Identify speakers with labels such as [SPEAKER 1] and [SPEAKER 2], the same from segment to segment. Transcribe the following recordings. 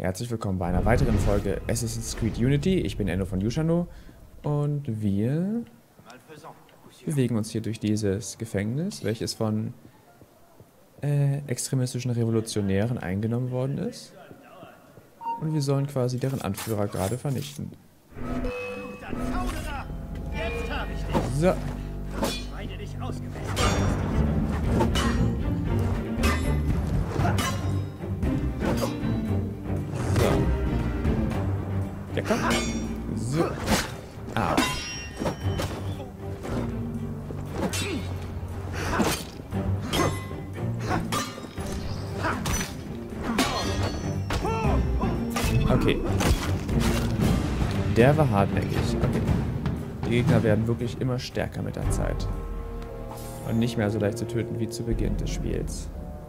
[SPEAKER 1] Herzlich willkommen bei einer weiteren Folge Assassin's Creed Unity. Ich bin Enno von Yushano und wir bewegen uns hier durch dieses Gefängnis, welches von extremistischen Revolutionären eingenommen worden ist. Und wir sollen quasi deren Anführer gerade vernichten. So. Ja, komm. So. Ah. Okay. Der war hartnäckig. Okay. Die Gegner werden wirklich immer stärker mit der Zeit. Und nicht mehr so leicht zu töten wie zu Beginn des Spiels.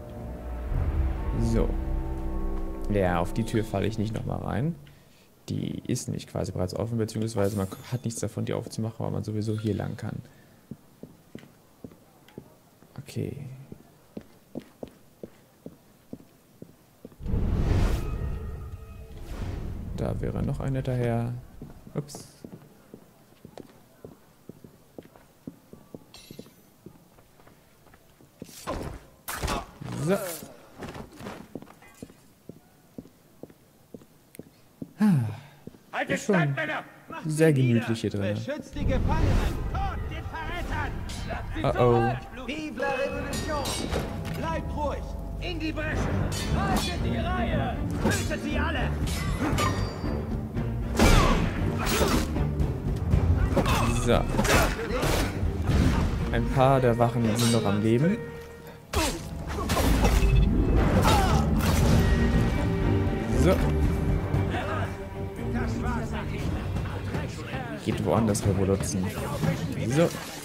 [SPEAKER 1] So. Ja, auf die Tür falle ich nicht nochmal rein. Die ist nämlich quasi bereits offen, beziehungsweise man hat nichts davon, die aufzumachen, weil man sowieso hier lang kann. Okay. Da wäre noch eine daher. Ups. So. Ist schon sehr gemütlich hier drin.
[SPEAKER 2] Beschützt die Gefangenen! Tot den Verrätern!
[SPEAKER 1] Oh.
[SPEAKER 2] Vive la Revolution! Bleibt ruhig! In die Bresche! Haltet die Reihe! Tötet sie alle!
[SPEAKER 1] So. Ein paar der Wachen sind noch am Leben. So. Geht woanders revolution. So.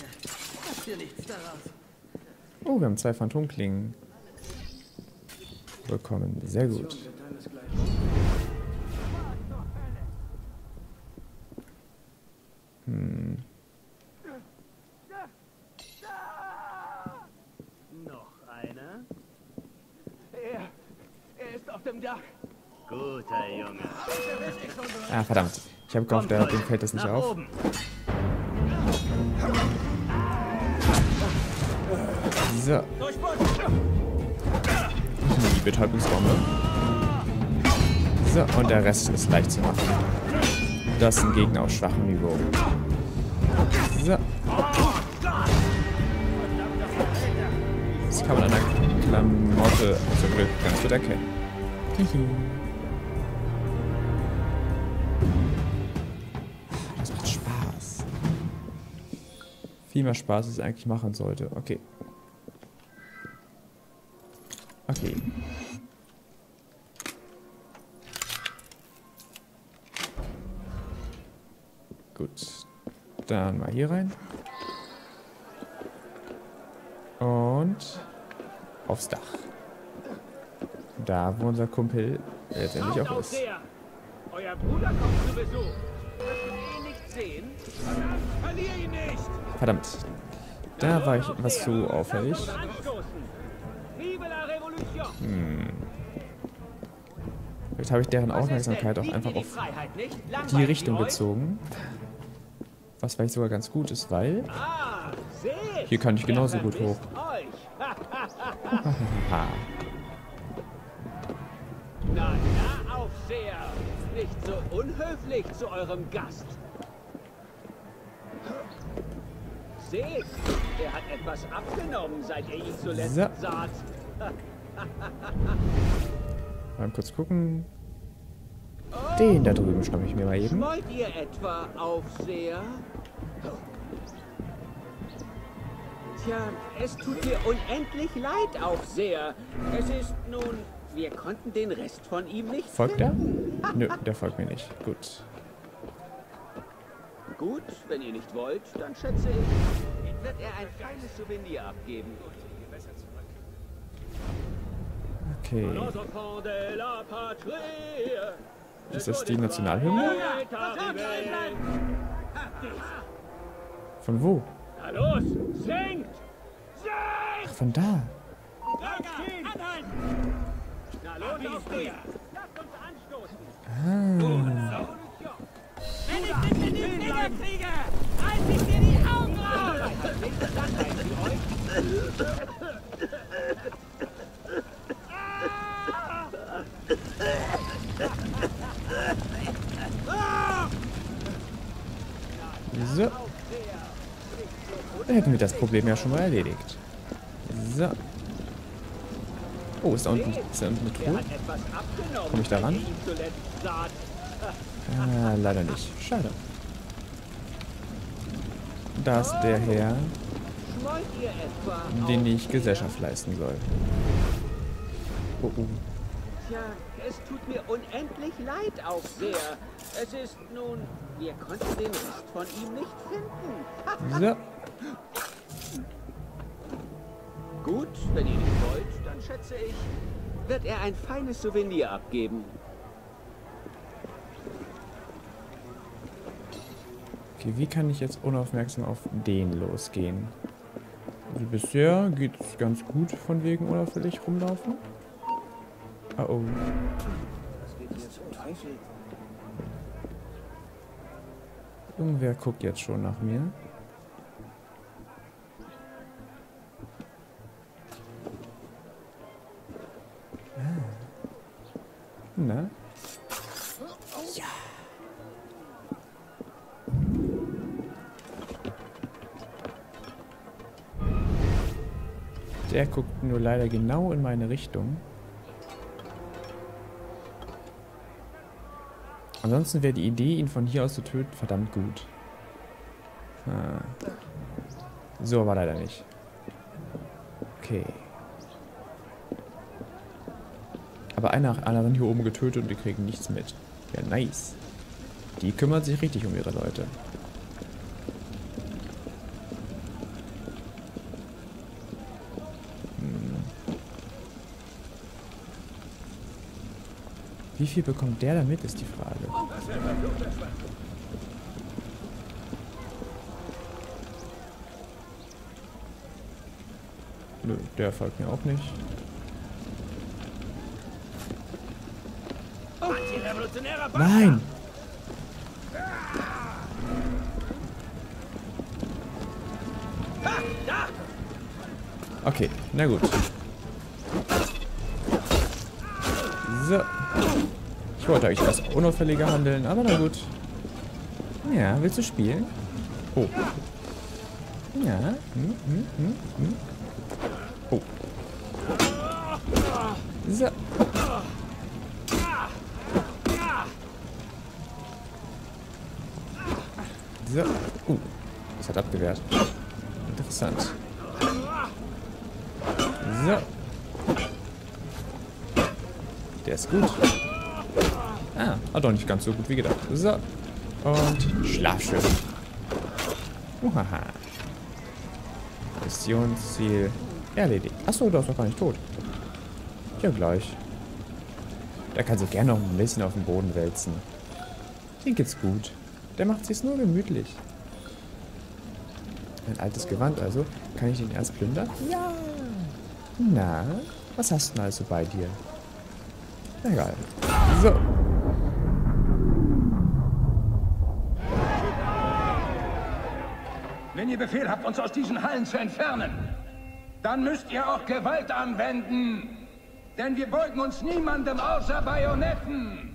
[SPEAKER 1] Oh, wir haben 2 Phantomklingen bekommen. Sehr gut.
[SPEAKER 2] Noch einer? Er ist auf dem Dach. Guter Junge.
[SPEAKER 1] Ah, verdammt. Ich habe gehofft, dem fällt das nicht auf. So. Die Betäubungsbombe. So, und der Rest ist leicht zu machen. Das sind Gegner auf schwachem Niveau. So. Das kann man an der Klamotte zum Glück ganz gut erkennen. Das macht Spaß. Viel mehr Spaß, als es eigentlich machen sollte. Okay. Okay. Gut. Dann mal hier rein. Und aufs Dach. Da, wo unser Kumpel letztendlich auch ist.
[SPEAKER 2] Euer Bruder kommt zu Besuch. Dürfen wir ihn nicht sehen? Verlier ihn nicht!
[SPEAKER 1] Verdammt. Da war ich was zu auffällig. Vielleicht habe ich deren Aufmerksamkeit auch einfach auf die Richtung gezogen. Was vielleicht sogar ganz gut ist, weil hier kann ich genauso gut hoch.
[SPEAKER 2] Na, Aufseher! Nicht so unhöflich zu eurem Gast. Seht, er hat etwas abgenommen, seit ihr ihn zuletzt saht.
[SPEAKER 1] Mal kurz gucken. Den da drüben schnappe ich mir mal eben.
[SPEAKER 2] Wollt ihr etwa, Aufseher? Tja, es tut mir unendlich leid, Aufseher. Es ist nun... Wir konnten den Rest von ihm nicht
[SPEAKER 1] Folgt der? Nö, der folgt mir nicht. Gut.
[SPEAKER 2] Gut, wenn ihr nicht wollt, dann schätze ich, wird er ein feines Souvenir abgeben.
[SPEAKER 1] Okay. Ist das die Nationalhymne? Von wo?
[SPEAKER 2] Na los, singt!
[SPEAKER 1] Ach, von da.
[SPEAKER 2] Na los, Aufseher! Lasst uns anstoßen!
[SPEAKER 1] So. Dann hätten wir das Problem ja schon mal erledigt. So. Oh, ist da unten eine Truhe? Komme ich da ran? Ah, leider nicht. Schade. Da ist der Herr, den ich Gesellschaft leisten soll. Oh, oh.
[SPEAKER 2] Tja, es tut mir unendlich leid, Aufseher. Es ist nun, wir konnten den Rest von ihm nicht finden.
[SPEAKER 1] So.
[SPEAKER 2] Gut, wenn ihr nicht wollt, dann schätze ich, wird er ein feines Souvenir abgeben.
[SPEAKER 1] Okay, wie kann ich jetzt unaufmerksam auf den losgehen? Also bisher geht es ganz gut von wegen unauffällig rumlaufen. Oh oh.
[SPEAKER 2] Was geht hier zum Teufel?
[SPEAKER 1] Irgendwer guckt jetzt schon nach mir. Na? Ja. Der guckt nur leider genau in meine Richtung. Ansonsten wäre die Idee, ihn von hier aus zu töten, verdammt gut. So, aber leider nicht. Okay. Aber einer nach anderen hier oben getötet und die kriegen nichts mit. Ja, nice. Die kümmert sich richtig um ihre Leute. Wie viel bekommt der damit, ist die Frage. Nö, der folgt mir auch nicht. Nein! Okay, na gut. So. Ich wollte eigentlich etwas unauffälliger handeln, aber na gut. Ja, willst du spielen? Oh. Ja. Oh. So. So. Das hat abgewehrt. Interessant. So. Der ist gut. Ah, hat doch nicht ganz so gut wie gedacht. So. Und Schlafschiff. Uhaha. Missionsziel erledigt. Achso, du bist doch gar nicht tot. Ja, gleich. Der kann sich gerne noch ein bisschen auf den Boden wälzen. Den geht's gut. Der macht sich's nur gemütlich. Ein altes Gewand also. Kann ich den erst plündern? Ja. Na, was hast du denn also bei dir? Egal. So.
[SPEAKER 3] Wenn ihr Befehl habt, uns aus diesen Hallen zu entfernen, dann müsst ihr auch Gewalt anwenden. Denn wir beugen uns niemandem außer Bajonetten.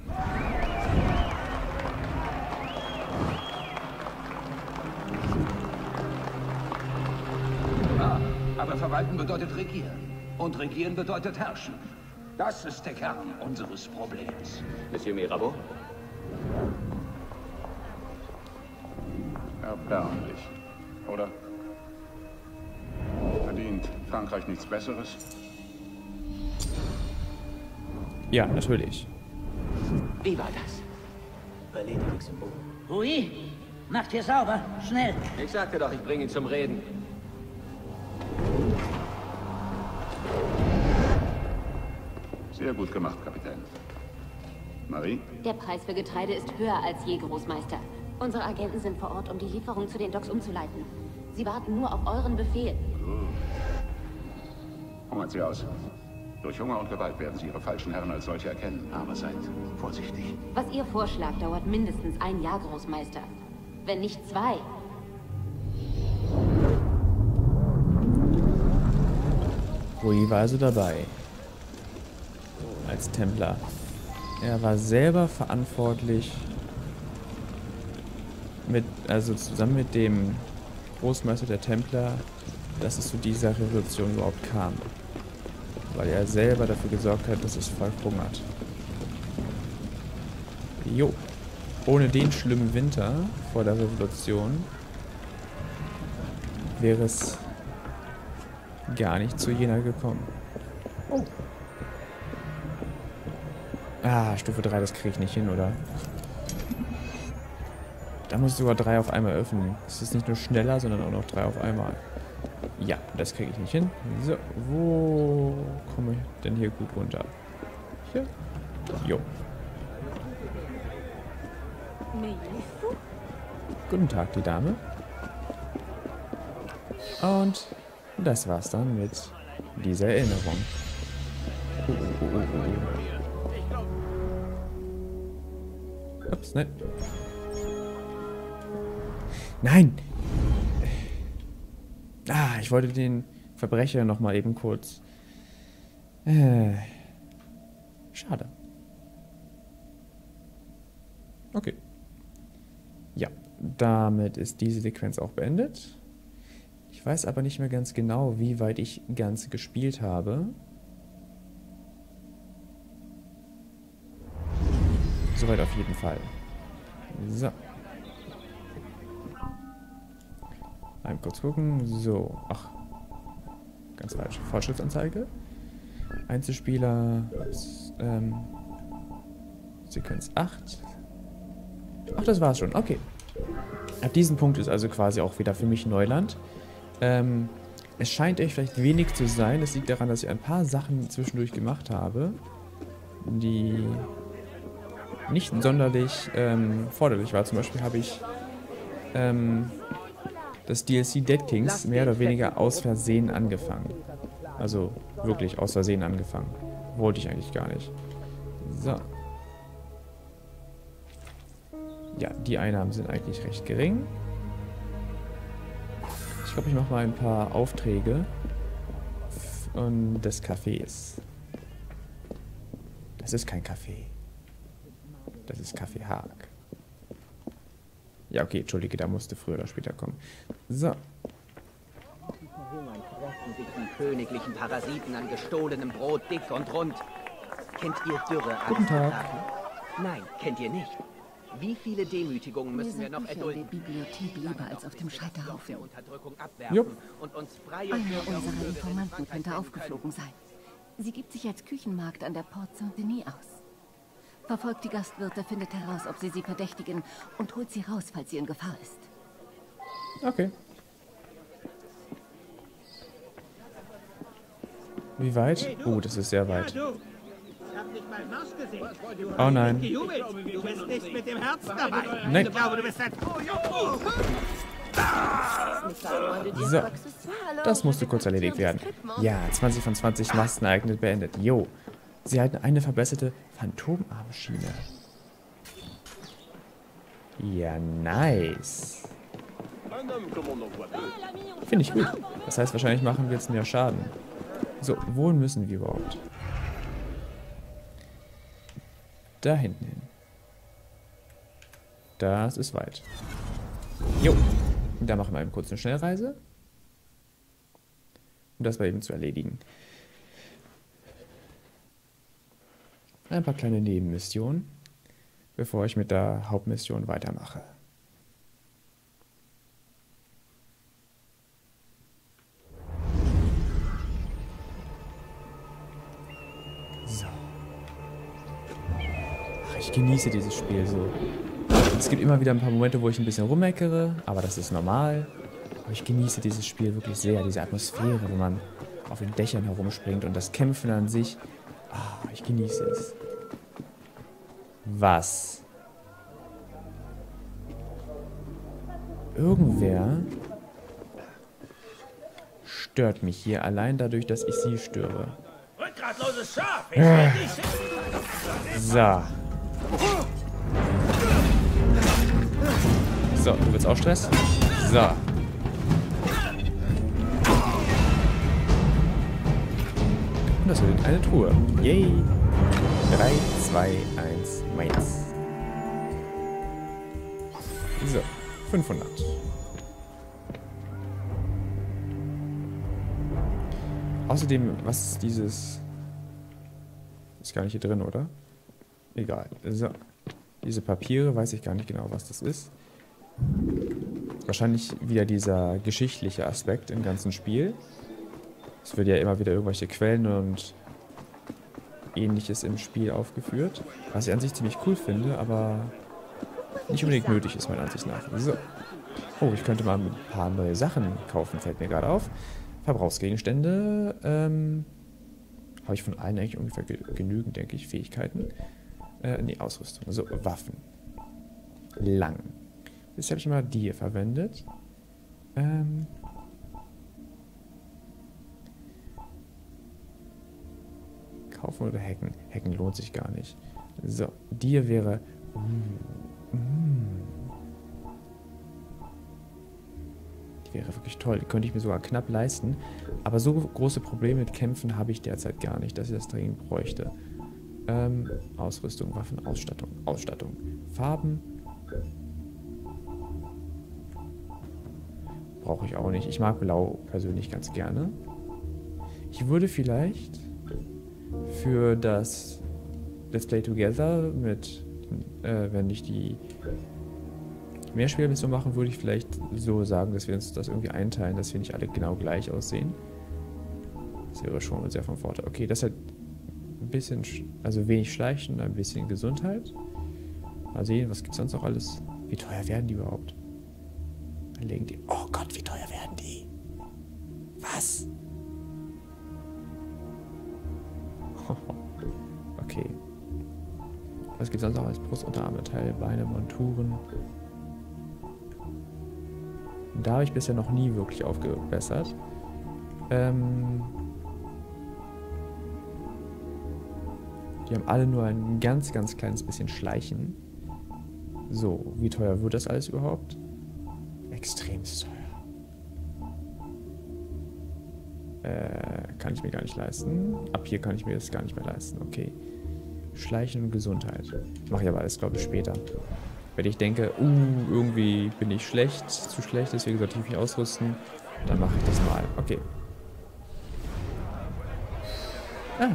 [SPEAKER 3] Aber verwalten bedeutet regieren. Und regieren bedeutet herrschen. Das ist der Kern unseres Problems.
[SPEAKER 2] Monsieur Mirabeau?
[SPEAKER 4] Erbärmlich, oder? Verdient Frankreich nichts Besseres?
[SPEAKER 1] Ja, natürlich.
[SPEAKER 2] Wie war das? Palais de Luxembourg.
[SPEAKER 5] Oui, macht hier sauber, schnell.
[SPEAKER 2] Ich sagte doch, ich bringe ihn zum Reden.
[SPEAKER 4] Sehr gut gemacht, Kapitän. Marie?
[SPEAKER 6] Der Preis für Getreide ist höher als je, Großmeister. Unsere Agenten sind vor Ort, um die Lieferung zu den Docks umzuleiten. Sie warten nur auf euren Befehl.
[SPEAKER 4] Hungert sie aus. Durch Hunger und Gewalt werden sie ihre falschen Herren als solche erkennen. Aber seid vorsichtig.
[SPEAKER 6] Was ihr vorschlagt, dauert mindestens 1 Jahr, Großmeister. Wenn nicht 2.
[SPEAKER 1] Rui war also dabei. Als Templer. er war selber verantwortlich also zusammen mit dem Großmeister der Templer, dass es zu dieser Revolution überhaupt kam. Weil er selber dafür gesorgt hat, dass das Volk hungert. Jo. Ohne den schlimmen Winter vor der Revolution wäre es gar nicht zu Jena gekommen. Oh. Ah, Stufe 3, das kriege ich nicht hin, oder? Da muss ich sogar 3 auf einmal öffnen. Es ist nicht nur schneller, sondern auch noch 3 auf einmal. Ja, das kriege ich nicht hin. So, wo komme ich denn hier gut runter? Hier? Jo. Guten Tag, die Dame. Und das war's dann mit dieser Erinnerung. Ups, nein. Nein! Ah, ich wollte den Verbrecher noch mal eben kurz... Schade. Okay. Ja, damit ist diese Sequenz auch beendet. Ich weiß aber nicht mehr ganz genau, wie weit ich ganz gespielt habe. Soweit auf jeden Fall. So. Einmal kurz gucken. So. Ach. Ganz falsch. Fortschrittsanzeige. Einzelspieler. Sequenz 8. Ach, das war's schon. Okay. Ab diesem Punkt ist also quasi auch wieder für mich Neuland. Es scheint euch vielleicht wenig zu sein. Das liegt daran, dass ich ein paar Sachen zwischendurch gemacht habe, die nicht sonderlich forderlich war. Zum Beispiel habe ich das DLC Dead Kings mehr oder weniger aus Versehen angefangen. Also wirklich aus Versehen angefangen. Wollte ich eigentlich gar nicht. So. Ja, die Einnahmen sind eigentlich recht gering. Ich glaube, ich mache mal ein paar Aufträge und des Cafés. Das ist kein Café. Das ist Kaffee Haag. Ja, okay, entschuldige, da musste früher oder später kommen. So.
[SPEAKER 2] Die verhungern, fressen sich die königlichen Parasiten an gestohlenem Brot dick und rund. Kennt ihr Dürre als
[SPEAKER 1] Guten Tag.
[SPEAKER 2] Nein, kennt ihr nicht. Wie viele Demütigungen müssen wir noch erdulden?
[SPEAKER 7] Der Bibliothek lieber als auf dem Scheiterhaufen.
[SPEAKER 2] Der Unterdrückung abwerfen
[SPEAKER 1] Jupp.
[SPEAKER 2] und uns freie
[SPEAKER 7] Einer
[SPEAKER 2] Bürger und
[SPEAKER 7] unserer
[SPEAKER 2] Bürgerinnen
[SPEAKER 7] Informanten
[SPEAKER 2] Frankreichs
[SPEAKER 7] könnte
[SPEAKER 2] machen
[SPEAKER 7] aufgeflogen sein. Sie gibt sich als Küchenmagd an der Porte Saint-Denis aus. Verfolgt die Gastwirte, findet heraus, ob sie verdächtigen und holt sie raus, falls sie in Gefahr ist.
[SPEAKER 1] Okay. Wie weit? Oh, das ist sehr weit.
[SPEAKER 8] Ich hab nicht mal Marsch gesehen.
[SPEAKER 1] Oh nein.
[SPEAKER 8] Gejubelt. Du bist nicht mit dem Herzen dabei.
[SPEAKER 1] Nein.
[SPEAKER 8] Ich glaube, du bist ein...
[SPEAKER 1] So, das musste kurz erledigt werden. Ja, 20 von 20 Massenereignisse beendet. Jo, sie erhalten eine verbesserte Phantomarmschiene. Ja, nice. Finde ich gut. Das heißt, wahrscheinlich machen wir jetzt mehr Schaden. So, wohin müssen wir überhaupt? Da hinten hin. Das ist weit. Jo. Da machen wir eben kurz eine Schnellreise. Um das mal eben zu erledigen. Ein paar kleine Nebenmissionen, bevor ich mit der Hauptmission weitermache. So. Ach, ich genieße dieses Spiel so. Es gibt immer wieder ein paar Momente, wo ich ein bisschen rummeckere, aber das ist normal. Aber ich genieße dieses Spiel wirklich sehr, diese Atmosphäre, wenn man auf den Dächern herumspringt und das Kämpfen an sich. Ah, ich genieße es. Was? Irgendwer stört mich hier allein dadurch, dass ich sie störe.
[SPEAKER 3] Rückgratloses Schaf!
[SPEAKER 1] So. So, du willst auch Stress? So. Und das wird eine Truhe. Yay. 3, 2, 1, Mainz. So, 500. Außerdem, was ist dieses... Ist gar nicht hier drin, oder? Egal. So. Diese Papiere, weiß ich gar nicht genau, was das ist. Wahrscheinlich wieder dieser geschichtliche Aspekt im ganzen Spiel. Es wird ja immer wieder irgendwelche Quellen und Ähnliches im Spiel aufgeführt. Was ich an sich ziemlich cool finde, aber nicht unbedingt nötig ist, meiner Ansicht nach. So. Oh, ich könnte mal ein paar neue Sachen kaufen, fällt mir gerade auf. Verbrauchsgegenstände. Habe ich von allen eigentlich ungefähr genügend, denke ich. Fähigkeiten. Nee, Ausrüstung. So, Waffen. Lang. Bisher habe ich mal die hier verwendet. Kaufen oder hacken? Hacken lohnt sich gar nicht. So, die hier wäre... Die wäre wirklich toll. Die könnte ich mir sogar knapp leisten. Aber so große Probleme mit Kämpfen habe ich derzeit gar nicht, dass ich das dringend bräuchte. Ausrüstung, Waffen, Ausstattung. Ausstattung. Farben. Brauche ich auch nicht. Ich mag Blau persönlich ganz gerne. Ich würde vielleicht für das Let's Play Together mit, wenn ich die Mehrspielermission machen, würde ich vielleicht so sagen, dass wir uns das irgendwie einteilen, dass wir nicht alle genau gleich aussehen. Das wäre schon sehr vom Vorteil. Okay, das hat ein bisschen, also wenig Schleichen und ein bisschen Gesundheit. Mal sehen, was gibt es sonst noch alles? Wie teuer werden die überhaupt? Dann legen die... Oh Gott, wie teuer werden die? Was? Okay. Was gibt es sonst noch als Brust, Unterarme, Teile, Beine, Monturen? Da habe ich bisher noch nie wirklich aufgebessert. Die haben alle nur ein ganz, ganz kleines bisschen Schleichen. So, wie teuer wird das alles überhaupt? Extrem teuer. Kann ich mir gar nicht leisten. Ab hier kann ich mir das gar nicht mehr leisten. Okay. Schleichen und Gesundheit. Mache ich aber alles, glaube ich, später. Wenn ich denke, irgendwie bin ich schlecht, zu schlecht, deswegen sollte ich mich ausrüsten, dann mache ich das mal. Okay. Ah.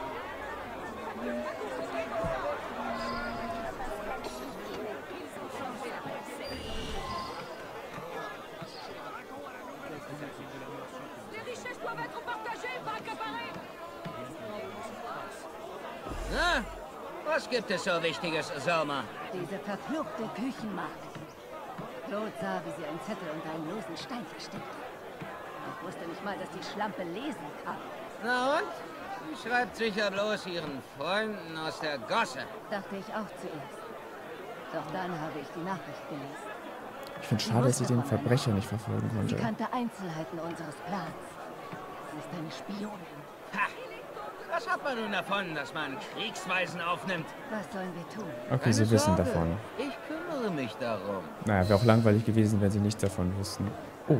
[SPEAKER 5] Na, was gibt es so Wichtiges, Sommer?
[SPEAKER 7] Diese verfluchte Küchenmarkt. Claude sah, wie sie einen Zettel unter einen losen Stein versteckte. Ich wusste nicht mal, dass die Schlampe lesen kann.
[SPEAKER 5] Na und? Sie schreibt sicher bloß ihren Freunden aus der Gosse.
[SPEAKER 7] Dachte ich auch zuerst. Doch dann habe ich die Nachricht gelesen.
[SPEAKER 1] Ich finde es schade, dass ich den Verbrecher nicht verfolgen
[SPEAKER 7] Sie
[SPEAKER 1] konnte.
[SPEAKER 7] kannte Einzelheiten unseres Plans. Sie ist eine Spionin.
[SPEAKER 5] Ha! Was hat man nun davon, dass man Kriegsweisen aufnimmt?
[SPEAKER 7] Was sollen wir tun?
[SPEAKER 1] Okay,
[SPEAKER 5] Keine
[SPEAKER 1] sie wissen
[SPEAKER 5] Sorge.
[SPEAKER 1] davon.
[SPEAKER 5] Ich kümmere mich darum.
[SPEAKER 1] Naja, wäre auch langweilig gewesen, wenn sie nichts davon wüssten. Oh,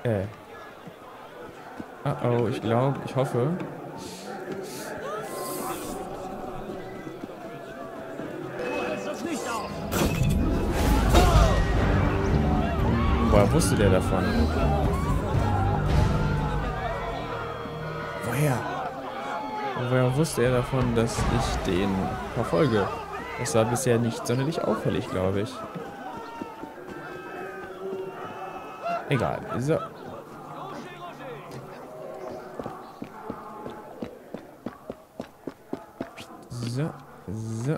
[SPEAKER 1] oh, ich hoffe. Woher wusste der davon? Woher wusste er davon, dass ich den verfolge? Das war bisher nicht sonderlich auffällig, glaube ich. Egal. So. So. So.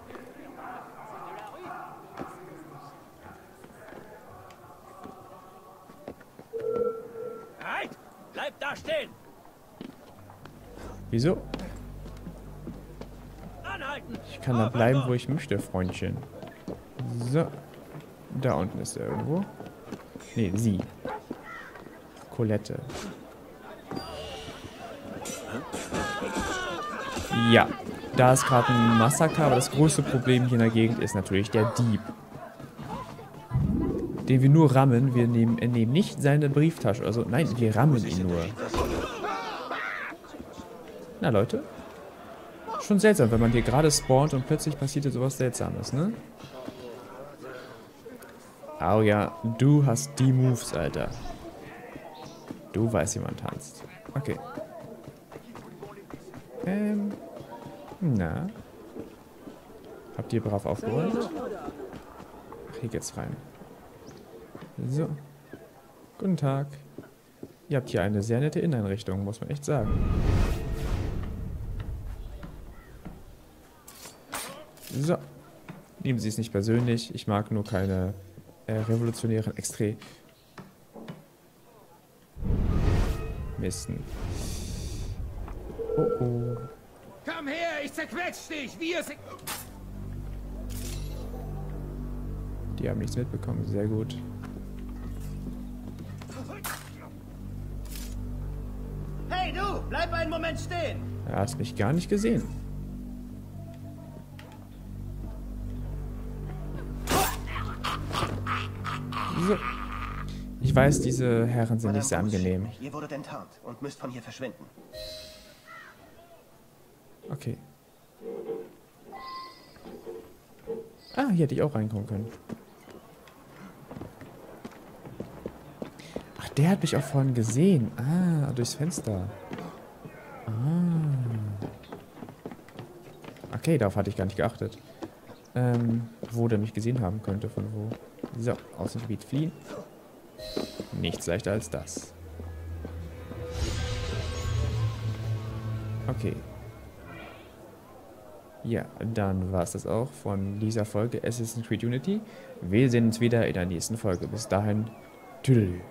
[SPEAKER 8] Halt! Bleib da stehen!
[SPEAKER 1] Wieso?
[SPEAKER 8] Anhalten!
[SPEAKER 1] Ich kann da bleiben, wo ich möchte, Freundchen. So. Da unten ist er irgendwo. Nee, sie. Colette. Ja. Da ist gerade ein Massaker, aber das größte Problem hier in der Gegend ist natürlich der Dieb. Den wir nur rammen. Wir nehmen nicht seine Brieftasche. Also, nein, wir rammen ihn nur. Na, Leute. Schon seltsam, wenn man hier gerade spawnt und plötzlich passiert hier sowas Seltsames, ne? Oh ja, du hast die Moves, Alter. Du weißt, wie man tanzt. Okay. Na? Habt ihr brav aufgeräumt? Ach, hier geht's rein. So. Guten Tag. Ihr habt hier eine sehr nette Inneneinrichtung, muss man echt sagen. So. Nehmen Sie es nicht persönlich. Ich mag nur keine revolutionären Extremisten. Oh oh.
[SPEAKER 3] Komm her, ich zerquetsch dich!
[SPEAKER 1] Die haben nichts mitbekommen. Sehr gut.
[SPEAKER 8] Hey du, bleib einen Moment stehen.
[SPEAKER 1] Er hat mich gar nicht gesehen. So. Ich weiß, diese Herren sind nicht sehr angenehm.
[SPEAKER 9] Ihr wurdet enttarnt und müsst von hier verschwinden.
[SPEAKER 1] Okay. Ah, hier hätte ich auch reinkommen können. Ach, der hat mich auch vorhin gesehen. Ah, durchs Fenster. Ah. Okay, darauf hatte ich gar nicht geachtet. Wo der mich gesehen haben könnte, von wo. So, aus dem Gebiet fliehen. Nichts leichter als das. Okay. Ja, dann war es das auch von dieser Folge Assassin's Creed Unity. Wir sehen uns wieder in der nächsten Folge. Bis dahin, tschüss.